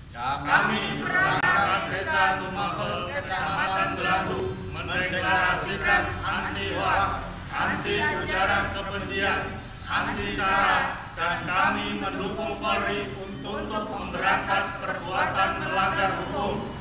Kami, perangkat Desa Tumampel, Kecamatan Belandu, mendeklarasikan anti hoak, anti ujaran kebencian, anti sara, dan kami mendukung Polri untuk memberantas perbuatan melanggar hukum.